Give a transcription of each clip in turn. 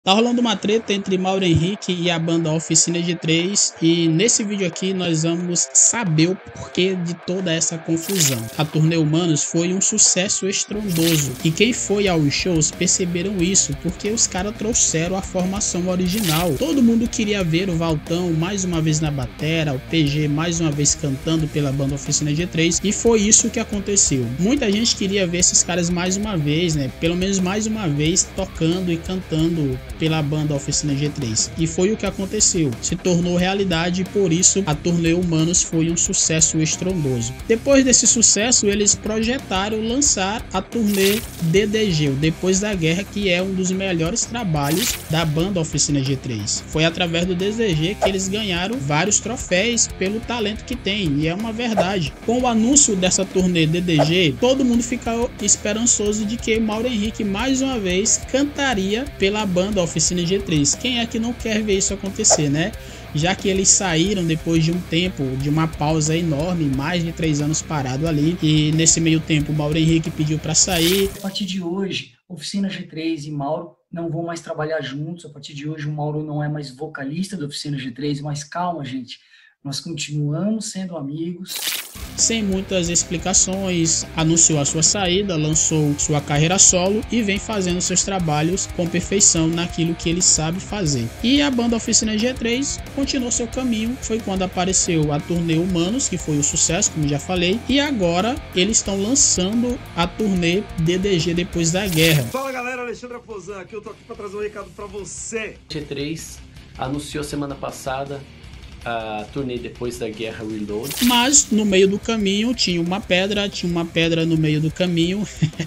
Tá rolando uma treta entre Mauro Henrique e a banda Oficina G3 e nesse vídeo aqui nós vamos saber o porquê de toda essa confusão. A turnê Humanos foi um sucesso estrondoso e quem foi aos shows perceberam isso porque os caras trouxeram a formação original. Todo mundo queria ver o Valtão mais uma vez na batera, o PG mais uma vez cantando pela banda Oficina G3 e foi isso que aconteceu. Muita gente queria ver esses caras mais uma vez, né? Pelo menos mais uma vez tocando e cantando pela banda Oficina G3. E foi o que aconteceu. Se tornou realidade e por isso a turnê Humanos foi um sucesso estrondoso. Depois desse sucesso, eles projetaram lançar a turnê DDG, o Depois da Guerra, que é um dos melhores trabalhos da banda Oficina G3. Foi através do DDG que eles ganharam vários troféus pelo talento que tem, e é uma verdade. Com o anúncio dessa turnê DDG, todo mundo ficou esperançoso de que Mauro Henrique mais uma vez cantaria pela banda Oficina G3. Quem é que não quer ver isso acontecer, né? Já que eles saíram depois de um tempo, de uma pausa enorme, mais de 3 anos parado ali, e nesse meio tempo o Mauro Henrique pediu para sair. A partir de hoje, Oficina G3 e Mauro não vão mais trabalhar juntos. A partir de hoje o Mauro não é mais vocalista da Oficina G3, mas calma, gente, nós continuamos sendo amigos. Sem muitas explicações, anunciou a sua saída, lançou sua carreira solo e vem fazendo seus trabalhos com perfeição naquilo que ele sabe fazer. E a banda Oficina G3 continuou seu caminho, foi quando apareceu a turnê Humanos, que foi um sucesso, como já falei, e agora eles estão lançando a turnê DDG Depois da Guerra. Fala galera, Alexandre Aposan aqui, eu tô aqui para trazer um recado para você. G3 anunciou semana passada a turnê Depois da Guerra Reload. Mas no meio do caminho tinha uma pedra no meio do caminho.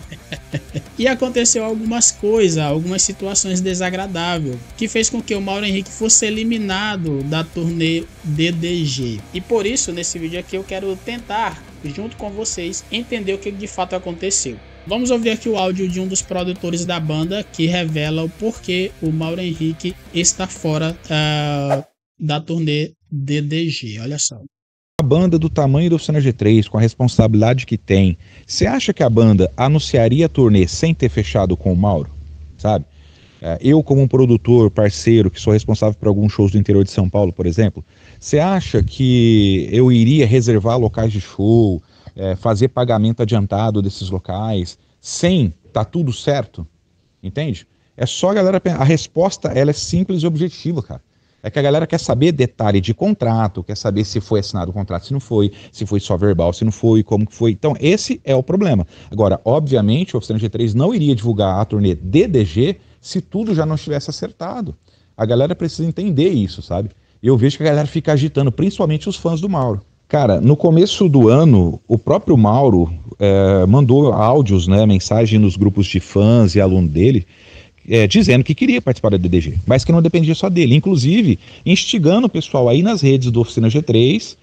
E aconteceu algumas coisas, algumas situações desagradáveis, que fez com que o Mauro Henrique fosse eliminado da turnê DDG. E por isso, nesse vídeo aqui, eu quero tentar, junto com vocês, entender o que de fato aconteceu. Vamos ouvir aqui o áudio de um dos produtores da banda, que revela o porquê o Mauro Henrique está fora da turnê DDG, olha só. A banda do tamanho da Oficina G3, com a responsabilidade que tem, você acha que a banda anunciaria a turnê sem ter fechado com o Mauro? Sabe? Eu, como um produtor, parceiro, que sou responsável por alguns shows do interior de São Paulo, por exemplo, você acha que eu iria reservar locais de show, fazer pagamento adiantado desses locais, sem tá tudo certo? Entende? É só a galera... A resposta, ela é simples e objetiva, cara. É que a galera quer saber detalhe de contrato, quer saber se foi assinado o contrato, se não foi, se foi só verbal, se não foi, como que foi. Então, esse é o problema. Agora, obviamente, o Oficina G3 não iria divulgar a turnê DDG se tudo já não estivesse acertado. A galera precisa entender isso, sabe? Eu vejo que a galera fica agitando, principalmente os fãs do Mauro. Cara, no começo do ano, o próprio Mauro mandou áudios, né, mensagem nos grupos de fãs e aluno dele, dizendo que queria participar da DDG, mas que não dependia só dele, inclusive instigando o pessoal aí nas redes do Oficina G3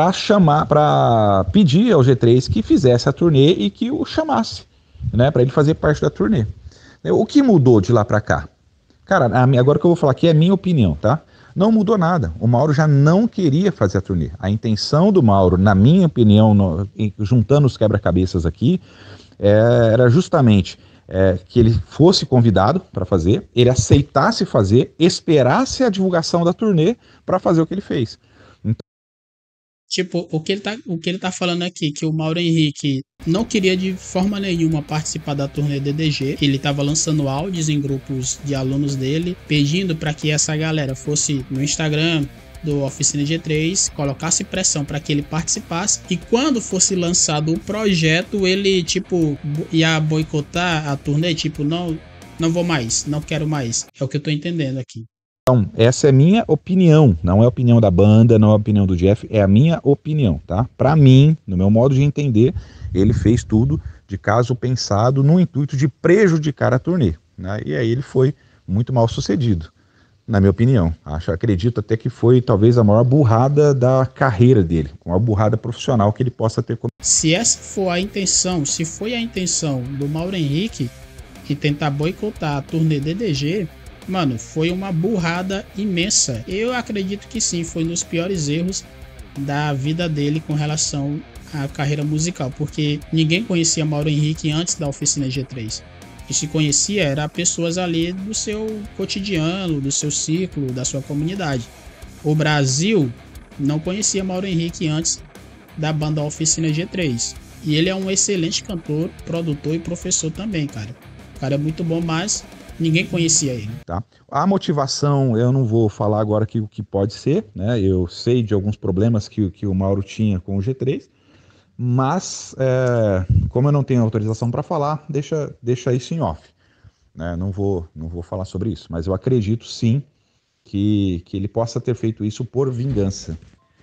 para pedir ao G3 que fizesse a turnê e que o chamasse, né, para ele fazer parte da turnê. O que mudou de lá para cá? Cara, agora que eu vou falar aqui é a minha opinião, tá? Não mudou nada. O Mauro já não queria fazer a turnê. A intenção do Mauro, na minha opinião, juntando os quebra-cabeças aqui, era justamente que ele fosse convidado para fazer, ele aceitasse fazer, esperasse a divulgação da turnê para fazer o que ele fez. Então... Tipo, o que ele tá falando aqui, que o Mauro Henrique não queria de forma nenhuma participar da turnê DDG. Ele estava lançando áudios em grupos de alunos dele, pedindo para que essa galera fosse no Instagram do Oficina G3, colocasse pressão para que ele participasse, e quando fosse lançado o projeto, ele, tipo, ia boicotar a turnê, tipo, não vou mais, não quero mais. É o que eu tô entendendo aqui. Então, essa é a minha opinião, não é a opinião da banda, não é a opinião do Jeff, é a minha opinião, tá? Para mim, no meu modo de entender, ele fez tudo de caso pensado no intuito de prejudicar a turnê, né? E aí ele foi muito mal sucedido, na minha opinião. Acredito até que foi talvez a maior burrada da carreira dele, a maior burrada profissional que ele possa ter cometido. Se essa for a intenção, se foi a intenção do Mauro Henrique de tentar boicotar a turnê DDG, mano, foi uma burrada imensa. Eu acredito que sim, foi um dos piores erros da vida dele com relação à carreira musical, porque ninguém conhecia Mauro Henrique antes da Oficina G3. que se conhecia era pessoas ali do seu cotidiano, do seu ciclo, da sua comunidade. O Brasil não conhecia Mauro Henrique antes da banda Oficina G3. E ele é um excelente cantor, produtor e professor também, cara. O cara é muito bom, mas ninguém conhecia ele. Tá? A motivação, eu não vou falar agora o que pode ser, né? Eu sei de alguns problemas que o Mauro tinha com o G3, mas como eu não tenho autorização para falar, deixa isso em off, né? Não vou falar sobre isso, mas eu acredito sim que ele possa ter feito isso por vingança.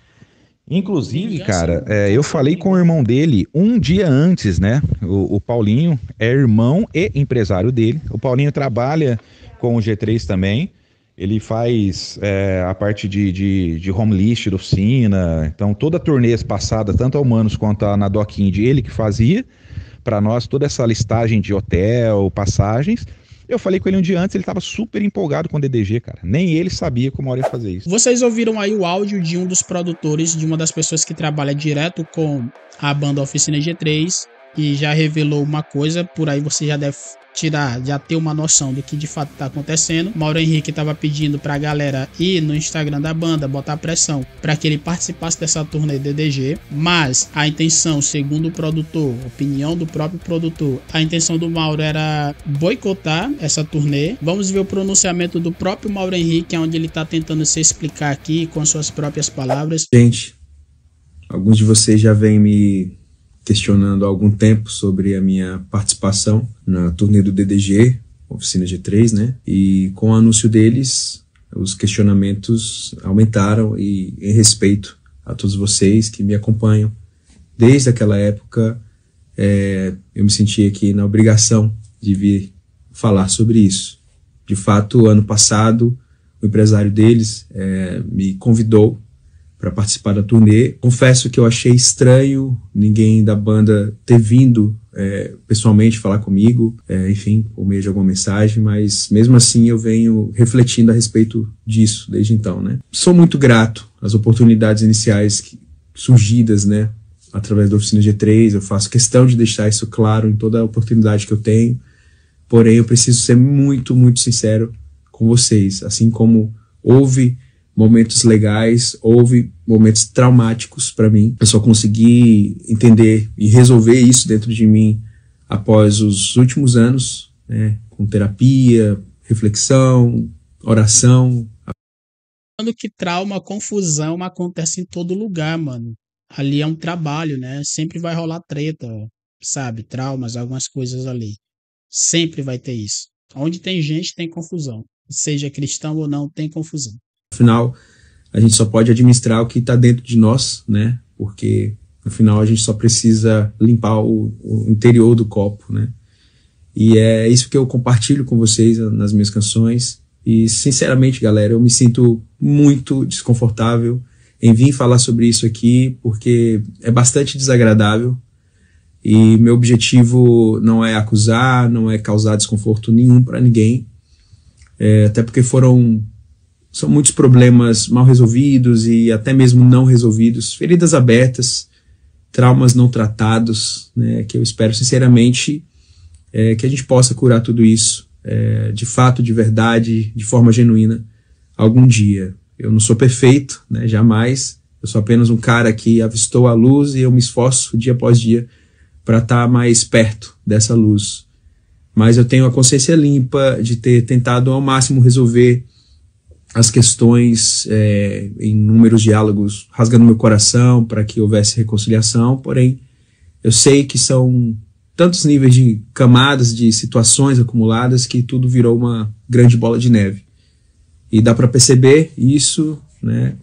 Inclusive, cara, eu falei com o irmão dele um dia antes, né? O Paulinho é irmão e empresário dele. O Paulinho trabalha com o G3 também. Ele faz a parte de home list da oficina. Então, toda a turnê passada, tanto a Humanos quanto na Doc Indie, ele que fazia para nós toda essa listagem de hotel, passagens. Eu falei com ele um dia antes, ele estava super empolgado com o DDG, cara. Nem ele sabia como eu ia fazer isso. Vocês ouviram aí o áudio de um dos produtores, de uma das pessoas que trabalha direto com a banda Oficina G3 e já revelou uma coisa, por aí você já deve já ter uma noção do que de fato tá acontecendo. Mauro Henrique tava pedindo pra galera ir no Instagram da banda, botar pressão para que ele participasse dessa turnê DDG, mas a intenção, segundo o produtor, opinião do próprio produtor, a intenção do Mauro era boicotar essa turnê. Vamos ver o pronunciamento do próprio Mauro Henrique, onde ele tá tentando se explicar aqui com suas próprias palavras. Gente, alguns de vocês já vêm me questionando há algum tempo sobre a minha participação na turnê do DDG, Oficina G3, né? E com o anúncio deles, os questionamentos aumentaram e em respeito a todos vocês que me acompanham. Desde aquela época, eu me senti aqui na obrigação de vir falar sobre isso. De fato, ano passado, o empresário deles me convidou para participar da turnê. Confesso que eu achei estranho ninguém da banda ter vindo pessoalmente falar comigo, enfim, por meio de alguma mensagem, mas mesmo assim eu venho refletindo a respeito disso desde então, né? Sou muito grato às oportunidades iniciais surgidas, né, através da Oficina G3, eu faço questão de deixar isso claro em toda a oportunidade que eu tenho, porém eu preciso ser muito, muito sincero com vocês, assim como houve momentos legais, houve momentos traumáticos para mim. Eu só consegui entender e resolver isso dentro de mim após os últimos anos, né, com terapia, reflexão, oração. Que trauma, confusão acontece em todo lugar, mano. Ali é um trabalho, né? Sempre vai rolar treta, sabe? Traumas, algumas coisas ali. Sempre vai ter isso. Onde tem gente, tem confusão. Seja cristão ou não, tem confusão. Afinal, a gente só pode administrar o que está dentro de nós, né? Porque, afinal, a gente só precisa limpar o interior do copo, né? E é isso que eu compartilho com vocês nas minhas canções. E, sinceramente, galera, eu me sinto muito desconfortável em vir falar sobre isso aqui, porque é bastante desagradável. E meu objetivo não é acusar, não é causar desconforto nenhum para ninguém. Até porque são muitos problemas mal resolvidos e até mesmo não resolvidos, feridas abertas, traumas não tratados, né, que eu espero sinceramente que a gente possa curar tudo isso, de fato, de verdade, de forma genuína, algum dia. Eu não sou perfeito, né, jamais, eu sou apenas um cara que avistou a luz e eu me esforço dia após dia para estar mais perto dessa luz. Mas eu tenho a consciência limpa de ter tentado ao máximo resolver as questões em inúmeros diálogos, rasgando meu coração para que houvesse reconciliação, porém eu sei que são tantos níveis de camadas, de situações acumuladas, que tudo virou uma grande bola de neve. E dá para perceber isso, né?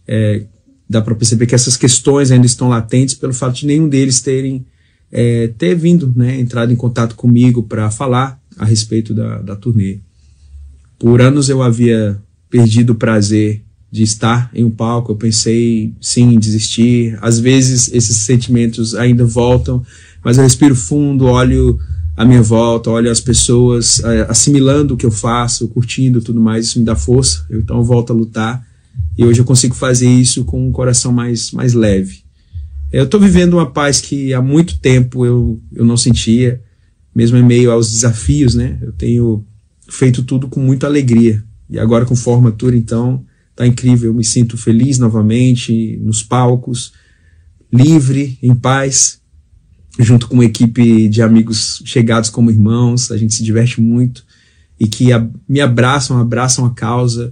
Dá para perceber que essas questões ainda estão latentes pelo fato de nenhum deles ter vindo, né, entrado em contato comigo para falar a respeito da turnê. Por anos eu havia perdido o prazer de estar em um palco, eu pensei sim em desistir, às vezes esses sentimentos ainda voltam, mas eu respiro fundo, olho à minha volta, olho as pessoas assimilando o que eu faço, curtindo tudo mais, isso me dá força, então eu volto a lutar, e hoje eu consigo fazer isso com um coração mais leve. Eu estou vivendo uma paz que há muito tempo eu não sentia, mesmo em meio aos desafios, né? Eu tenho feito tudo com muita alegria. E agora com formatura, então, tá incrível. Eu me sinto feliz novamente nos palcos, livre, em paz, junto com uma equipe de amigos chegados como irmãos. A gente se diverte muito e que me abraçam a causa,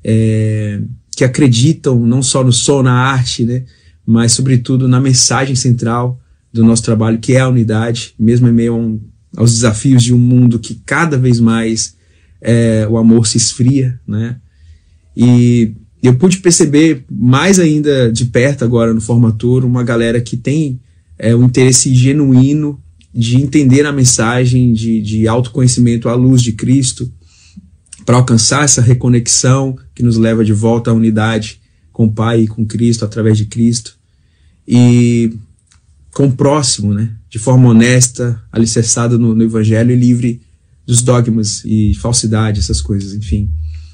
que acreditam não só no som, na arte, né? Mas sobretudo na mensagem central do nosso trabalho, que é a unidade, mesmo em meio aos desafios de um mundo que cada vez mais o amor se esfria, né? E eu pude perceber mais ainda de perto agora no formatura uma galera que tem um interesse genuíno de entender a mensagem de autoconhecimento à luz de Cristo, para alcançar essa reconexão que nos leva de volta à unidade com o Pai e com Cristo, através de Cristo, e com o próximo, né? De forma honesta, alicerçada no Evangelho e livre dos dogmas e falsidade, essas coisas, enfim.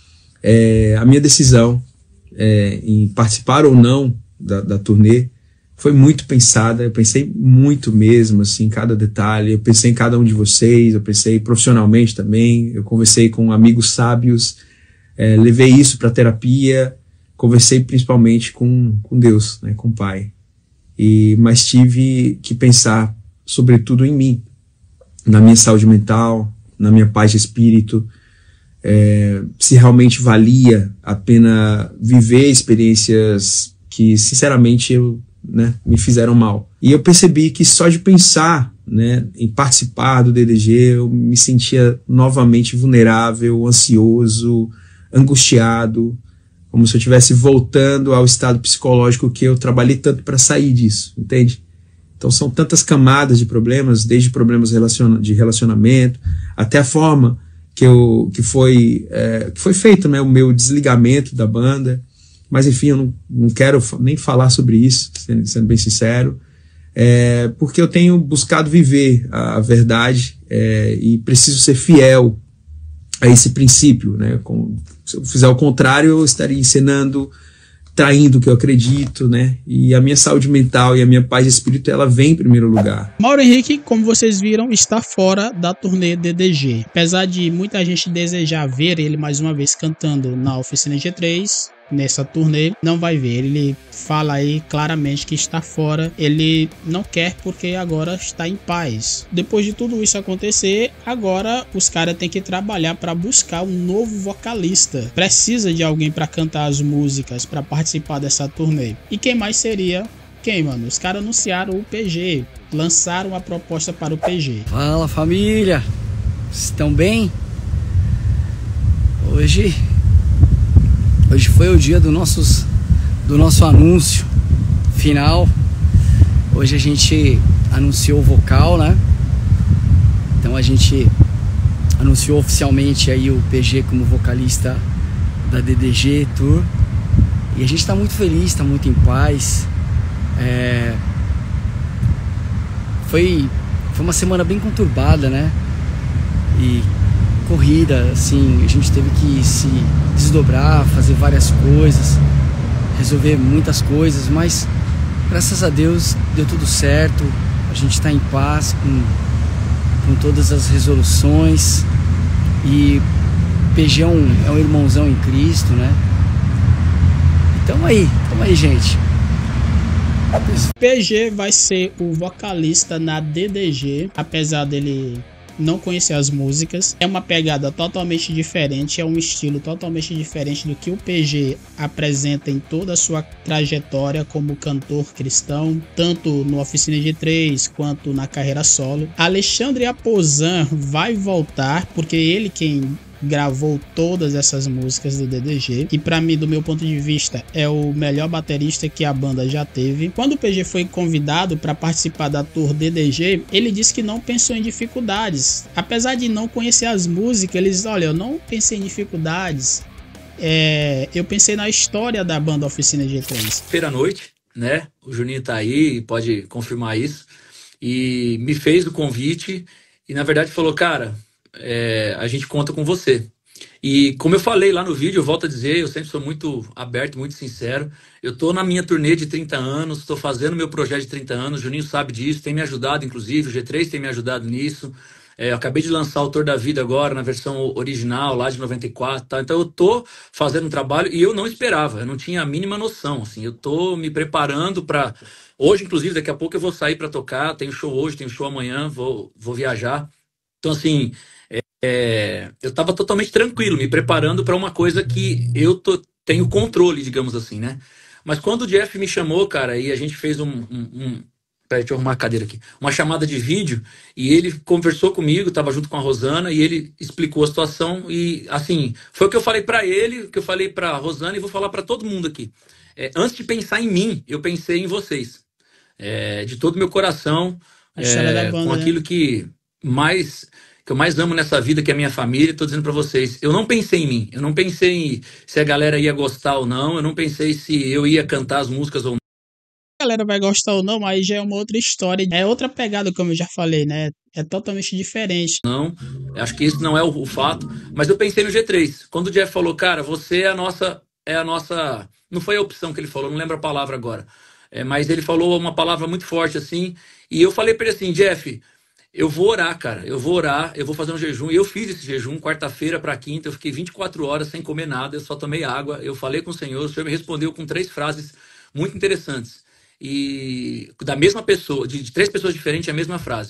A minha decisão em participar ou não da turnê foi muito pensada. Eu pensei muito mesmo, assim, em cada detalhe. Eu pensei em cada um de vocês, eu pensei profissionalmente também. Eu conversei com amigos sábios, levei isso para terapia, conversei principalmente com Deus, né, com o Pai. Mas tive que pensar sobretudo em mim, na minha saúde mental, na minha paz de espírito, se realmente valia a pena viver experiências que, sinceramente, me fizeram mal. E eu percebi que só de pensar, né, em participar do DDG, eu me sentia novamente vulnerável, ansioso, angustiado, como se eu estivesse voltando ao estado psicológico que eu trabalhei tanto para sair disso, entende? Então são tantas camadas de problemas, desde problemas de relacionamento, até a forma que foi feito, né, o meu desligamento da banda. Mas enfim, eu não quero nem falar sobre isso, sendo bem sincero, porque eu tenho buscado viver a verdade e preciso ser fiel a esse princípio, né? Se eu fizer o contrário, eu estaria ensinando, traindo o que eu acredito, né? E a minha saúde mental e a minha paz de espírito, ela vem em primeiro lugar. Mauro Henrique, como vocês viram, está fora da turnê DDG. Apesar de muita gente desejar ver ele mais uma vez cantando na Oficina G3, nessa turnê, não vai ver. Ele fala aí claramente que está fora. Ele não quer porque agora está em paz. Depois de tudo isso acontecer, agora os caras têm que trabalhar para buscar um novo vocalista. Precisa de alguém para cantar as músicas, para participar dessa turnê. E quem mais seria? Quem, mano? Os caras anunciaram o PG, lançaram a proposta para o PG. Fala, família, estão bem? Hoje foi o dia do nosso anúncio final. Hoje a gente anunciou o vocal, né? Então a gente anunciou oficialmente aí o PG como vocalista da DDG Tour. E a gente tá muito feliz, tá muito em paz. Foi uma semana bem conturbada, né? E corrida, assim, a gente teve que se desdobrar, fazer várias coisas, resolver muitas coisas, mas graças a Deus deu tudo certo. A gente está em paz com todas as resoluções, e PG é um irmãozão em Cristo, né? Tamo aí, gente. PG vai ser o vocalista na DDG, apesar dele não conhecer as músicas. É uma pegada totalmente diferente, é um estilo totalmente diferente do que o PG apresenta em toda a sua trajetória como cantor cristão, tanto no Oficina G3 quanto na carreira solo. Alexandre Aposan vai voltar, porque ele quem gravou todas essas músicas do DDG, e para mim, do meu ponto de vista, é o melhor baterista que a banda já teve. Quando o PG foi convidado para participar da tour DDG, ele disse que não pensou em dificuldades, apesar de não conhecer as músicas. Ele diz: olha, eu não pensei em dificuldades, eu pensei na história da banda Oficina G3. Feira à noite, né? O Juninho tá aí e pode confirmar isso, e me fez o convite e na verdade falou: cara, a gente conta com você. E como eu falei lá no vídeo, eu volto a dizer, eu sempre sou muito aberto, muito sincero. Eu tô na minha turnê de 30 anos, tô fazendo meu projeto de 30 anos, o Juninho sabe disso, tem me ajudado, inclusive, o G3 tem me ajudado nisso. Eu acabei de lançar o Autor da Vida agora, na versão original, lá de 94, tá? Então eu tô fazendo um trabalho e eu não esperava, eu não tinha a mínima noção, assim. Eu tô me preparando para hoje, inclusive, daqui a pouco eu vou sair para tocar, tenho show hoje, tenho show amanhã, vou viajar. Então, assim, eu tava totalmente tranquilo, me preparando para uma coisa que tenho controle, digamos assim, né? Mas quando o Jeff me chamou, cara, e a gente fez peraí, deixa eu arrumar a cadeira aqui. Uma chamada de vídeo, e ele conversou comigo, estava junto com a Rosana, e ele explicou a situação, e assim, foi o que eu falei para ele, o que eu falei para a Rosana, e vou falar para todo mundo aqui. Antes de pensar em mim, eu pensei em vocês. De todo o meu coração, A história da banda, com aquilo que eu mais amo nessa vida, que é a minha família, estou dizendo para vocês, eu não pensei em mim, eu não pensei em se a galera ia gostar ou não, eu não pensei se eu ia cantar as músicas ou não. A galera vai gostar ou não, mas já é uma outra história. É outra pegada, como eu já falei, né? É totalmente diferente. Não, acho que isso não é o fato, mas eu pensei no G3. Quando o Jeff falou, cara, você é a nossa, não foi a opção que ele falou, não lembro a palavra agora, mas ele falou uma palavra muito forte assim, e eu falei para ele assim, Jeff, eu vou orar, cara, eu vou fazer um jejum, e eu fiz esse jejum, quarta-feira para quinta, eu fiquei 24 horas sem comer nada, eu só tomei água, eu falei com o Senhor me respondeu com 3 frases muito interessantes, e da mesma pessoa, de 3 pessoas diferentes, a mesma frase.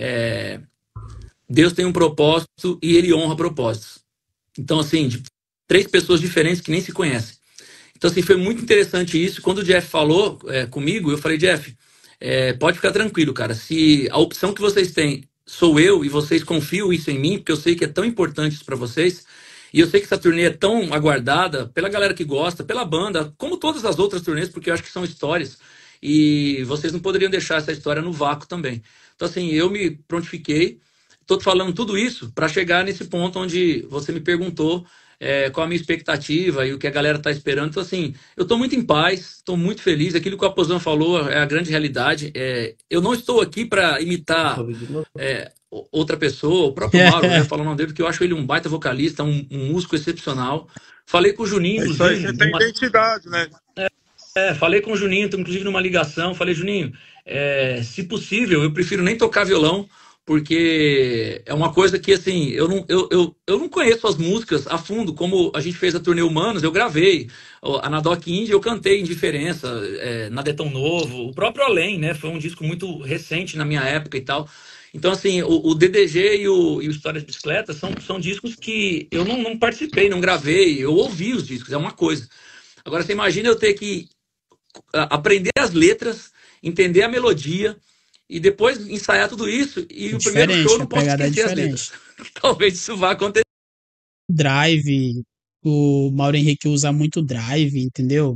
Deus tem um propósito e ele honra propósitos. Então, assim, de 3 pessoas diferentes que nem se conhecem. Então, assim, foi muito interessante isso. Quando o Jeff falou comigo, eu falei, Jeff, pode ficar tranquilo, cara. Se a opção que vocês têm sou eu e vocês confiam isso em mim, porque eu sei que é tão importante isso para vocês, e eu sei que essa turnê é tão aguardada pela galera que gosta, pela banda, como todas as outras turnês, porque eu acho que são histórias, e vocês não poderiam deixar essa história no vácuo também. Então, assim, eu me prontifiquei, estou falando tudo isso para chegar nesse ponto onde você me perguntou qual a minha expectativa e o que a galera está esperando. Então, assim, eu estou muito em paz, estou muito feliz. Aquilo que o Aposan falou é a grande realidade. Eu não estou aqui para imitar outra pessoa, o próprio Mauro, né, falando o nome dele, porque eu acho ele um baita vocalista, um músico excepcional. Falei com o Juninho, isso aí, você tem identidade, né? Falei com o Juninho, inclusive numa ligação, falei, Juninho, se possível, eu prefiro nem tocar violão, porque é uma coisa que, assim, eu não conheço as músicas a fundo, como a gente fez a turnê Humanos, eu gravei, a Nadoc Indie eu cantei Indiferença, Nada é Tão Novo, o próprio Além, né, foi um disco muito recente na minha época e tal. Então, assim, o DDG e o História de Bicicleta são discos que eu não participei, não gravei, eu ouvi os discos, é uma coisa. Agora, você imagina eu ter que aprender as letras, entender a melodia e depois ensaiar tudo isso e o primeiro show eu não posso esquecer as letras. Talvez isso vá acontecer. Drive, o Mauro Henrique usa muito drive, entendeu?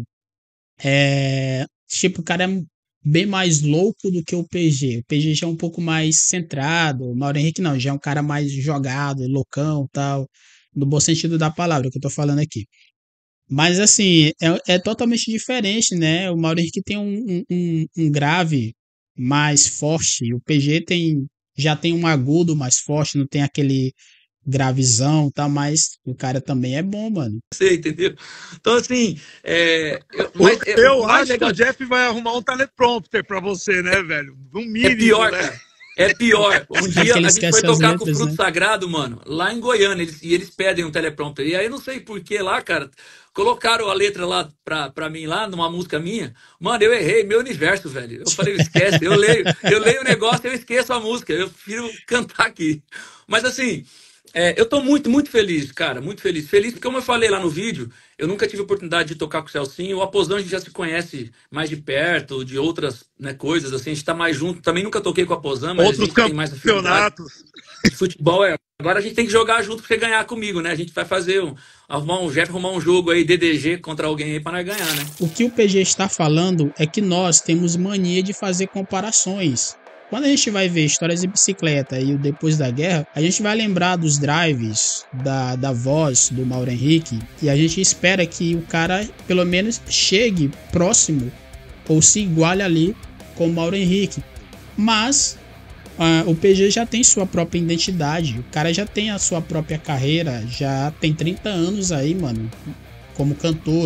Tipo, o cara é bem mais louco do que o PG. O PG já é um pouco mais centrado, o Mauro Henrique não, já é um cara mais jogado, loucão, tal, no bom sentido da palavra que eu tô falando aqui. Mas assim, é totalmente diferente, né? O Mauro Henrique tem um grave mais forte, o PG já tem um agudo mais forte, não tem aquele gravizão, tá? Mas o cara também é bom, mano. Você entendeu? Então assim, eu acho que o Jeff vai arrumar um teleprompter pra você, né, velho? Um mínimo, é pior, né? cara. É pior. Um dia a gente foi tocar com o Fruto Sagrado, mano, lá em Goiânia, e eles pedem um teleprompter. E aí eu não sei por que lá, cara, colocaram a letra lá pra mim, lá numa música minha. Mano, eu errei, meu universo, velho. Eu falei, esquece, eu leio o negócio, eu esqueço a música. Eu prefiro cantar aqui. Mas assim, eu tô muito, muito feliz, cara, muito feliz. Feliz porque, como eu falei lá no vídeo, eu nunca tive oportunidade de tocar com o Celcinho. O Aposan a gente já se conhece mais de perto, de outras, né, coisas, assim, a gente tá mais junto. Também nunca toquei com o Aposan, mas outros a gente tem mais campeonatos. Futebol agora a gente tem que jogar junto pra você ganhar comigo, né? A gente vai fazer arrumar um jogo aí, DDG contra alguém aí pra nós ganhar, né? O que o PG está falando é que nós temos mania de fazer comparações. Quando a gente vai ver Histórias de Bicicleta e o Depois da Guerra, a gente vai lembrar dos drives, da voz do Mauro Henrique, e a gente espera que o cara pelo menos chegue próximo ou se iguale ali com o Mauro Henrique. Mas o PG já tem sua própria identidade, o cara já tem a sua própria carreira, já tem 30 anos aí, mano, como cantor,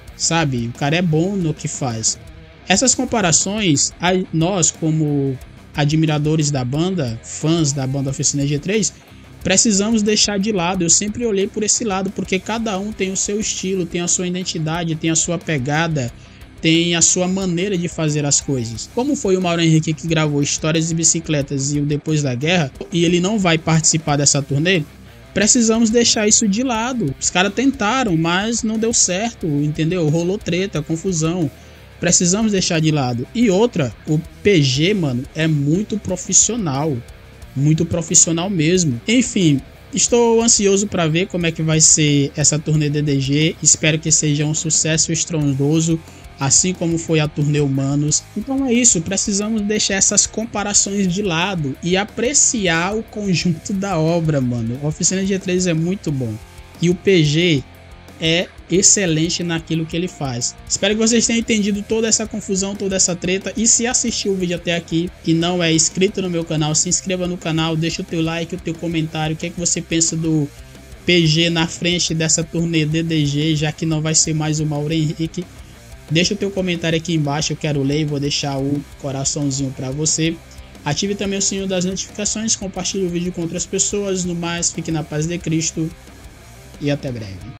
sabe? O cara é bom no que faz. Essas comparações, nós como admiradores da banda, fãs da banda Oficina G3, precisamos deixar de lado. Eu sempre olhei por esse lado, porque cada um tem o seu estilo, tem a sua identidade, tem a sua pegada, tem a sua maneira de fazer as coisas. Como foi o Mauro Henrique que gravou Histórias de Bicicletas e o Depois da Guerra, e ele não vai participar dessa turnê, precisamos deixar isso de lado. Os caras tentaram, mas não deu certo, entendeu? Rolou treta, confusão. Precisamos deixar de lado. E outra, o PG, mano, é muito profissional mesmo. Enfim, estou ansioso para ver como é que vai ser essa turnê DDG. Espero que seja um sucesso estrondoso, assim como foi a turnê Humanos. Então é isso, precisamos deixar essas comparações de lado e apreciar o conjunto da obra, mano. A Oficina G3 é muito bom e o PG é excelente naquilo que ele faz. Espero que vocês tenham entendido toda essa confusão, toda essa treta. E se assistiu o vídeo até aqui e não é inscrito no meu canal, se inscreva no canal, deixa o teu like, o teu comentário. O que é que você pensa do PG na frente dessa turnê DDG, já que não vai ser mais o Mauro Henrique? Deixa o teu comentário aqui embaixo, eu quero ler e vou deixar o coraçãozinho para você. Ative também o sininho das notificações, compartilhe o vídeo com outras pessoas. No mais, fique na paz de Cristo e até breve.